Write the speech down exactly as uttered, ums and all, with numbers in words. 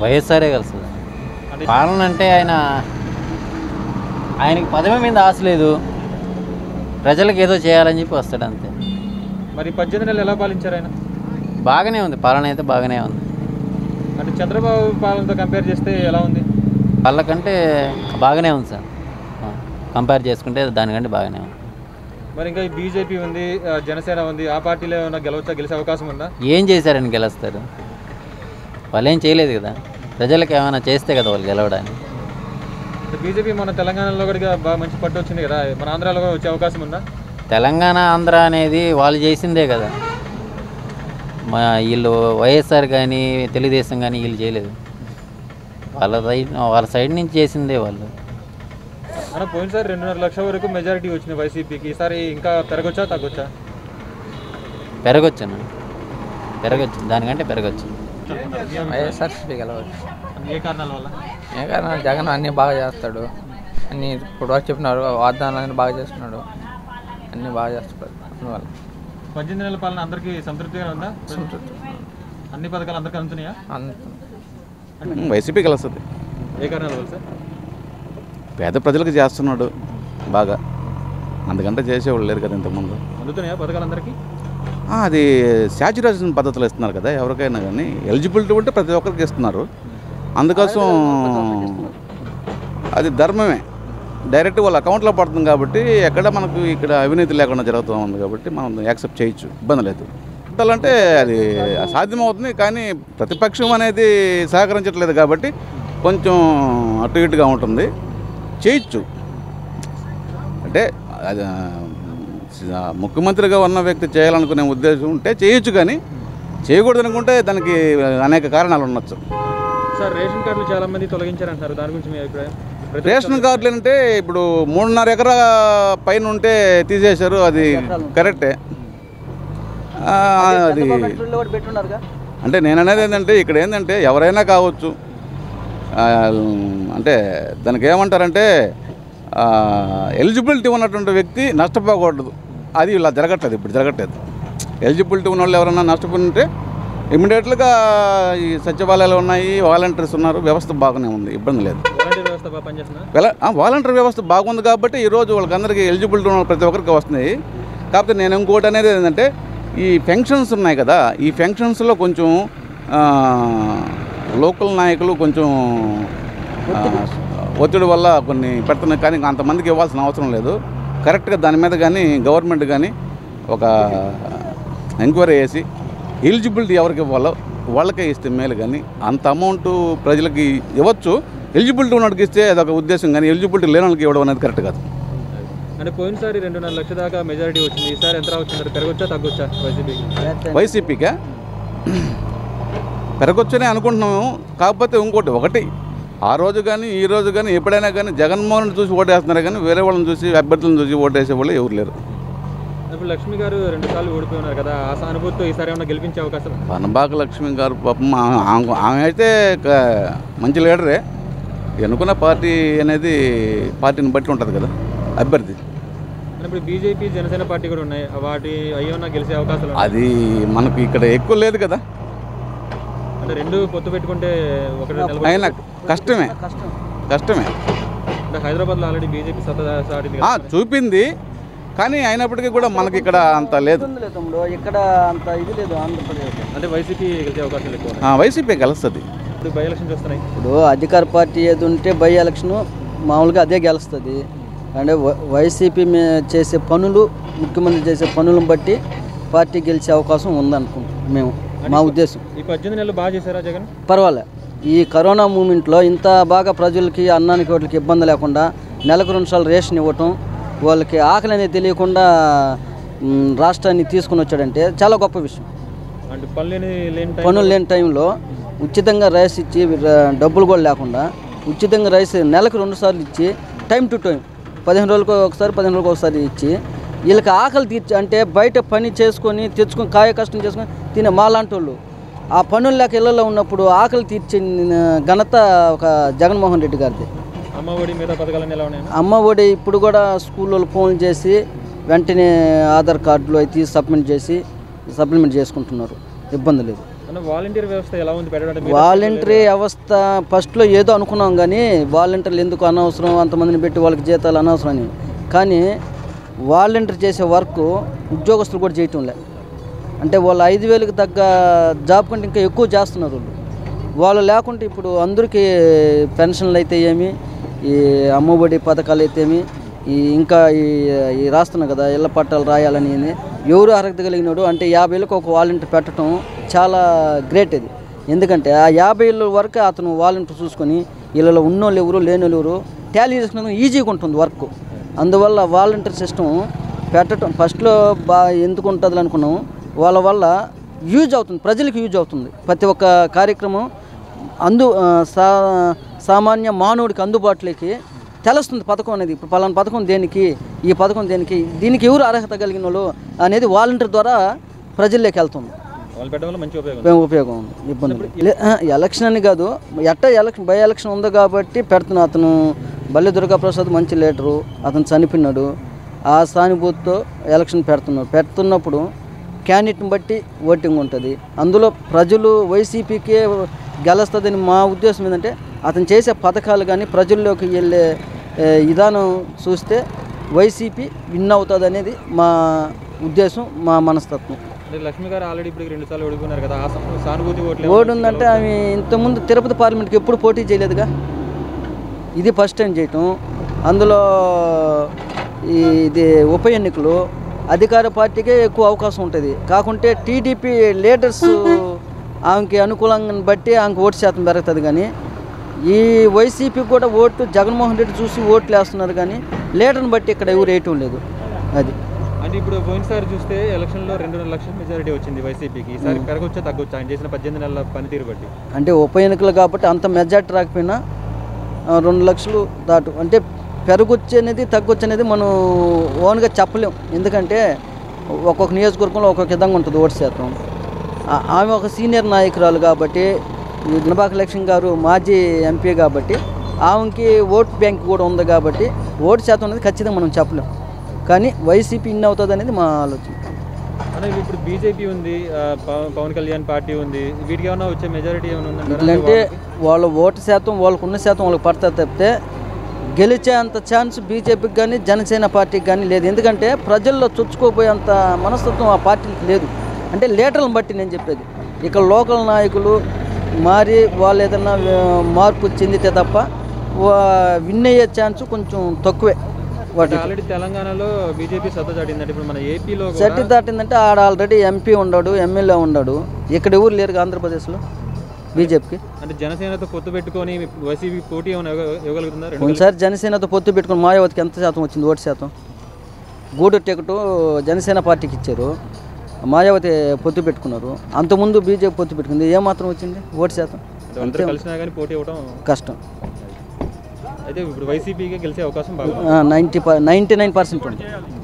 వైఎస్ఆరే కలుస్తుంది. పాలన అంటే ఆయన ఆయనకి పదవి మీద ఆశ లేదు, ప్రజలకు ఏదో చేయాలని చెప్పి వస్తాడు అంతే. మరి పద్దెనిమిది నెలలు ఎలా పాలించారు ఆయన? బాగానే ఉంది, పాలన అయితే బాగానే ఉంది. అంటే చంద్రబాబు పాలనతో కంపేర్ చేస్తే ఎలా ఉంది? వాళ్ళకంటే బాగానే ఉంది సార్, కంపేర్ చేసుకుంటే దానికంటే బాగానే ఉంది. మరి ఇంకా బీజేపీ ఉంది, జనసేన ఉంది, ఆ పార్టీలో ఏమైనా గెలవచ్చా, గెలిచే అవకాశం ఉందా? ఏం చేశారని గెలుస్తారు? వాళ్ళు ఏం చేయలేదు కదా, ప్రజలకు ఏమైనా చేస్తే కదా వాళ్ళు గెలవడానికి. బీజేపీ మన తెలంగాణలో కూడా బాగా మంచి పట్టు వచ్చింది కదా, మన ఆంధ్రాలో కూడా వచ్చే అవకాశం ఉందా? తెలంగాణ ఆంధ్ర అనేది వాళ్ళు చేసిందే కదా, మా వీళ్ళు వైఎస్ఆర్ కానీ తెలుగుదేశం కానీ వీళ్ళు చేయలేదు, వాళ్ళ సైడ్ వాళ్ళ సైడ్ నుంచి చేసిందే వాళ్ళు. మనం పోయినసారి రెండున్నర లక్షల వరకు మెజారిటీ వచ్చింది వైసీపీకి, ఈసారి ఇంకా పెరగొచ్చా తగ్గొచ్చా? పెరగొచ్చును, పెరగచ్చు, దానికంటే పెరగచ్చు. వైఎస్ఆర్సీపీ గెలవచ్చు. ఏ కారణాల వల్ల? ఏ కారణాలు? జగన్ అన్నీ బాగా చేస్తాడు, అన్నీ ఇప్పుడు వరకు చెప్పినాడు, వాగ్దానాలన్నీ బాగా చేస్తున్నాడు, అన్నీ బాగా చేస్తాడు. అందువల్ల పద్దెనిమిది నెలల పాలన అందరికీ సంతృప్తిగా ఉందా? సంతృప్తి. అన్ని పథకాలు అందరికీ అందుతున్నాయా? అందుతుంది. వైసీపీకి వస్తుంది. ఏ కారణాల వల్ల సార్? పేద ప్రజలకు చేస్తున్నాడు బాగా, అందుకంటే చేసేవాళ్ళు లేరు కదా ఇంతకుముందు. అందుతున్నాయా పథకాలు అందరికీ? అది శాచ్యురేషన్ పద్ధతిలో ఇస్తున్నారు కదా ఎవరికైనా, కానీ ఎలిజిబిలిటీ ఉంటే ప్రతి ఒక్కరికి ఇస్తున్నారు. అందుకోసం అది ధర్మమే, డైరెక్ట్ వాళ్ళ అకౌంట్లో పడుతుంది కాబట్టి ఎక్కడ మనకు ఇక్కడ అవినీతి లేకుండా జరుగుతూ ఉంది కాబట్టి మనం యాక్సెప్ట్ చేయొచ్చు, ఇబ్బంది లేదు. అంటే అది సాధ్యమవుతుంది, కానీ ప్రతిపక్షం అనేది సహకరించట్లేదు కాబట్టి కొంచెం అటు ఇటుగా ఉంటుంది. చేయొచ్చు అంటే అది ముఖ్యమంత్రిగా ఉన్న వ్యక్తి చేయాలనుకునే ఉద్దేశం ఉంటే చేయొచ్చు, కానీ చేయకూడదు అనుకుంటే దానికి అనేక కారణాలు ఉండొచ్చు. సార్ రేషన్ కార్డులు చాలా మంది తొలగించారంటారు, దాని గురించి మీ అభిప్రాయం? రేషన్ కార్డులు అంటే ఇప్పుడు మూడున్నర ఎకరా పైన ఉంటే తీసేశారు, అది కరెక్టే. అది అంటే నేను అనేది ఏంటంటే ఇక్కడ ఏంటంటే ఎవరైనా కావచ్చు, అంటే దానికి ఏమంటారంటే ఎలిజిబిలిటీ ఉన్నటువంటి వ్యక్తి నష్టపోకూడదు, అది ఇలా జరగట్లేదు, ఇప్పుడు జరగట్లేదు. ఎలిజిబిలిటీ ఉన్న వాళ్ళు ఎవరైనా నష్టపోయి ఉంటే ఇమ్మీడియట్గా ఈ సచివాలయాలు ఉన్నాయి, వాలంటీర్స్ ఉన్నారు, వ్యవస్థ బాగానే ఉంది, ఇబ్బంది లేదు. వాలంటీర్ వ్యవస్థ బాగుంది కాబట్టి ఈరోజు వాళ్ళకందరికీ ఎలిజిబిలిటీ ఉన్న ప్రతి ఒక్కరికి వస్తున్నాయి. కాకపోతే నేను ఇంకోటి అనేది ఏంటంటే ఈ ఫంక్షన్స్ ఉన్నాయి కదా, ఈ ఫంక్షన్స్లో కొంచెం లోకల్ నాయకులు కొంచెం ఒత్తిడి వల్ల కొన్ని పెడుతున్నాయి, కానీ అంతమందికి ఇవ్వాల్సిన అవసరం లేదు. కరెక్ట్గా దాని మీద కానీ గవర్నమెంట్ కానీ ఒక ఎంక్వైరీ చేసి ఎలిజిబిలిటీ ఎవరికి ఇవ్వాలో వాళ్ళకే ఇస్తే మేలు, కానీ అంత అమౌంట్ ప్రజలకి ఇవ్వచ్చు. ఎలిజిబిలిటీ ఉన్నకి ఇస్తే అదొక ఉద్దేశం, కానీ ఎలిజిబిలిటీ లేని వాళ్ళకి ఇవ్వడం అనేది కరెక్ట్ కాదు. అంటే పోయినసారి రెండున్నర లక్షల దాకా మెజారిటీ వచ్చింది, ఈసారి ఎంత వచ్చింది? పెరగొచ్చా తగ్గొచ్చా? వైసీపీకి వైసీపీకా పెరగొచ్చనే అనుకుంటున్నాము. కాకపోతే ఇంకోటి ఒకటి, ఆ రోజు కానీ ఈ రోజు కానీ ఎప్పుడైనా కానీ జగన్మోహన్ చూసి ఓటేస్తున్నారు, కానీ వేరే వాళ్ళని చూసి అభ్యర్థులను చూసి ఓటేసే వాళ్ళు ఎవరు లేరు. ఇప్పుడు లక్ష్మి గారు రెండు సార్లు ఓడిపోయి ఉన్నారు కదా, ఆ సానుభూతితో ఈసారి ఏమైనా గెలిపించే అవకాశం? పనబాక లక్ష్మి గారు పాపం ఆమె అయితే మంచి లీడరే, ఎన్నుకున్న పార్టీ అనేది పార్టీని బట్టి ఉంటుంది కదా అభ్యర్థి. ఇప్పుడు బీజేపీ జనసేన పార్టీ కూడా ఉన్నాయి, వాటి అయ్యేమన్నా గెలిచే అవకాశాలు? అది మనకు ఇక్కడ ఎక్కువ లేదు కదా, అంటే రెండు పొత్తు పెట్టుకుంటే ఒకటి అయినా కష్టమే కష్టమే అంటే హైదరాబాద్లో ఆల్రెడీ బీజేపీ సత్తా చూపింది, కానీ అయినప్పటికీ కూడా మనకి ఇక్కడ అంత లేదు, ఇక్కడ అంత ఇది లేదు. ఆంధ్రప్రదేశ్ అంటే వైసీపీ గెలిచే అవకాశాలు ఎక్కువ, వైసీపీ గెలుస్తుంది. ఇప్పుడు బై ఎలక్షన్స్ వస్తున్నాయి, ఇప్పుడు అధికార పార్టీ ఏది ఉంటే బై ఎలక్షన్ మామూలుగా అదే గెలుస్తుంది. అంటే వైసీపీ చేసే పనులు, ముఖ్యమంత్రి చేసే పనులను బట్టి పార్టీ గెలిచే అవకాశం ఉందనుకుంటాం మేము, మా ఉద్దేశం. ఈ పద్దెనిమిది నెలలు బాగా చేశారా జగన్? పర్వాలే. ఈ కరోనా మూమెంట్లో ఇంత బాగా ప్రజలకి అన్నానికి వాటికి ఇబ్బంది లేకుండా నెలకు రెండు సార్లు రేషన్ ఇవ్వటం, వాళ్ళకి ఆకలి అనేది తెలియకుండా రాష్ట్రాన్ని తీసుకుని వచ్చాడంటే చాలా గొప్ప విషయం. అంటే పనులు పనులు లేని టైంలో ఉచితంగా రైస్ ఇచ్చి, డబ్బులు కూడా లేకుండా ఉచితంగా రైస్ నెలకు రెండు సార్లు ఇచ్చి, టైం టు టైం పదిహేను రోజులకు ఒకసారి పదిహేను రోజులకు ఒకసారి ఇచ్చి వీళ్ళకి ఆకలి తీర్చి, అంటే బయట పని చేసుకొని తెచ్చుకొని కాయ కష్టం చేసుకొని తినే మాలాంటి వాళ్ళు ఆ పనులు లేక ఇళ్లలో ఉన్నప్పుడు ఆకలి తీర్చిన ఘనత ఒక జగన్మోహన్ రెడ్డి గారిది. అమ్మ ఒడి మీద పథకాలు ఎలా ఉన్నాయి? అమ్మ ఒడి ఇప్పుడు కూడా స్కూల్లో ఫోన్ చేసి వెంటనే ఆధార్ కార్డులు అయితే సబ్మిట్ చేసి సప్లిమెంట్ చేసుకుంటున్నారు, ఇబ్బంది లేదు. అన్న వాలంటీర్ వ్యవస్థ ఎలా ఉంది పెట్టడం అంటే వాలంటరీ వ్యవస్థ ఫస్ట్లో ఏదో అనుకున్నాం కానీ వాలంటీర్లు ఎందుకు అనవసరం అంతమందిని పెట్టి వాళ్ళకి జీతాలు అనవసరం అని. కానీ వాలంటీర్ చేసే వర్క్ ఉద్యోగస్తులు కూడా చేయటం లే. అంటే వాళ్ళు ఐదు వేలకు తగ్గ జాబ్ కంటే ఇంకా ఎక్కువ చేస్తున్నారు వాళ్ళు. వాళ్ళు లేకుంటే ఇప్పుడు అందరికీ పెన్షన్లు అయితే ఏమి, ఈ అమ్మఒడి పథకాలు అయితే ఏమి, ఈ ఇంకా ఈ ఈ రాస్తున్నాం కదా ఇళ్ళ పట్టాలు రాయాలని, ఎవరు అర్హత కలిగినాడు అంటే యాభై ఏళ్ళకి ఒక వాలంటీర్ పెట్టడం చాలా గ్రేట్ ఇది. ఎందుకంటే ఆ యాభై ఏళ్ళ వరకు అతను వాలంటీర్ చూసుకొని వీళ్ళలో ఉన్నోళ్ళు ఎవరు లేనోళ్ళు ఎవరు టాలీ చేసుకునేందుకు ఈజీగా ఉంటుంది వర్క్. అందువల్ల వాలంటీర్ సిస్టమ్ పెట్టడం ఫస్ట్లో బాగా ఎందుకు ఉంటుంది అనుకున్నాము. వాళ్ళ వల్ల యూజ్ అవుతుంది, ప్రజలకు యూజ్ అవుతుంది. ప్రతి ఒక్క కార్యక్రమం అందు సా సామాన్య మానవుడికి అందుబాటులోకి తెలుస్తుంది పథకం అనేది. ఇప్పుడు పలానా పథకం దేనికి, ఈ పథకం దేనికి, దీనికి ఎవరు అర్హత కలిగిన వాళ్ళు అనేది వాలంటీర్ ద్వారా ప్రజల్లోకి వెళ్తుంది. వాళ్ళు పెట్టడం వల్ల మంచి ఉపయోగం ఉపయోగం ఉంది. ఇబ్బంది ఎలక్షన్ అని కాదు, ఎట్ట ఎలక్షన్ బై ఎలక్షన్ ఉంది కాబట్టి పెడుతున్నా. అతను బల్లి దుర్గాప్రసాద్ మంచి లీడరు, అతను చనిపోయినాడు. ఆ సానుభూతితో ఎలక్షన్ పెడుతున్నాడు. పెడుతున్నప్పుడు క్యాండిడేట్ని బట్టి ఓటింగ్ ఉంటుంది. అందులో ప్రజలు వైసీపీకే గెలుస్తుందని మా ఉద్దేశం ఏంటంటే అతను చేసే పథకాలు కానీ ప్రజల్లోకి వెళ్ళే విధానం చూస్తే వైసీపీ విన్ అవుతుంది అనేది మా ఉద్దేశం, మా మనస్తత్వం. లక్ష్మి గారు ఆల్రెడీ ఇప్పుడు రెండు సార్లు ఓడిపోయినారు కదా, సానుభూతి ఓట్లు ఓడిందంటే ఆమె ఇంతకుముందు తిరుపతి పార్లమెంట్కి ఎప్పుడు పోటీ చేయలేదుగా, ఇది ఫస్ట్ టైం చేయటం. అందులో ఈ ఇది ఉప ఎన్నికలు అధికార పార్టీకే ఎక్కువ అవకాశం ఉంటుంది. కాకుంటే టీడీపీ లీడర్స్ ఆమెకి అనుకూలంగా బట్టి ఆమెకు ఓటు శాతం పెరుగుతుంది. కానీ ఈ వైసీపీకి కూడా ఓటు జగన్మోహన్ రెడ్డి చూసి ఓట్లు వేస్తున్నారు, కానీ లీడర్ని బట్టి ఇక్కడ ఎవరు వేయటం లేదు. అది అంటే ఇప్పుడు పోయినసారి చూస్తే ఎలక్షన్లో రెండున్నర లక్షల మెజారిటీ వచ్చింది వైసీపీకి. ఈసారి పెరగొచ్చా తగ్గొచ్చా ఆయన చేసిన పద్దెనిమిది నెలల పనితీరు బట్టి? అంటే ఉప ఎన్నికలు కాబట్టి అంత మెజారిటీ రాకపోయినా రెండు లక్షలు దాటు అంటే పెరగొచ్చు అనేది తగ్గొచ్చు అనేది మనం ఓన్గా చెప్పలేం. ఎందుకంటే ఒక్కొక్క నియోజకవర్గంలో ఒక్కొక్క విధంగా ఉంటుంది ఓటు శాతం. ఆమె ఒక సీనియర్ నాయకురాలు కాబట్టి, గుణబాక లక్ష్మి గారు మాజీ ఎంపీ కాబట్టి ఆమెకి ఓట్ బ్యాంక్ కూడా ఉంది కాబట్టి ఓటు శాతం అనేది ఖచ్చితంగా మనం చెప్పలేం. కానీ వైసీపీ ఇన్ అవుతుంది అనేది మా ఆలోచన. అంటే ఇప్పుడు బీజేపీ ఉంది, పవన్ కళ్యాణ్ పార్టీ ఉంది, వీటికి ఏమైనా వచ్చే మెజారిటీ ఏమైనా ఉందంటే ఎట్లంటే వాళ్ళ ఓటు శాతం వాళ్ళకు ఉన్న శాతం వాళ్ళకి పడుతుంది తప్పితే గెలిచేంత ఛాన్స్ బీజేపీకి కానీ జనసేన పార్టీకి కానీ లేదు. ఎందుకంటే ప్రజల్లో చొచ్చుకోపోయేంత మనస్తత్వం ఆ పార్టీకి లేదు. అంటే లీడర్లను బట్టి నేను చెప్పేది, ఇక్కడ లోకల్ నాయకులు మారి వాళ్ళు ఏదన్నా మార్పు చెందితే తప్ప విన్ అయ్యే ఛాన్స్ కొంచెం తక్కువే. వాటి ఆల్రెడీ తెలంగాణలో బీజేపీ సత్తా చాటిందంటే ఇప్పుడు మన ఏపీలో సట్టి దాటిందంటే ఆడ ఆల్రెడీ ఎంపీ ఉన్నాడు, ఎమ్మెల్యే ఉన్నాడు. ఇక్కడ ఎవరు లేరు ఆంధ్రప్రదేశ్లో బీజేపీకి. అంటే జనసేనతో పొత్తు పెట్టుకొని వైసీపీ పోటీ ఏమైనా ఇవ్వగలుగుతున్నారు? ఒకసారి జనసేనతో పొత్తు పెట్టుకుని మాయావతికి ఎంత శాతం వచ్చింది ఓటు శాతం? గూడూరు టికెట్ జనసేన పార్టీకి ఇచ్చారు, మాయావతి పొత్తు పెట్టుకున్నారు. అంతకుముందు బీజేపీ పొత్తు పెట్టుకుంది, ఏమాత్రం వచ్చింది ఓటు శాతం? కలిసినా కానీ పోటీ ఇవ్వడం కష్టం. అయితే ఇప్పుడు వైసీపీకి గెలిచే అవకాశం బాగా నైంటీ నైంటీ నైన్ పర్సెంట్ ఉంది.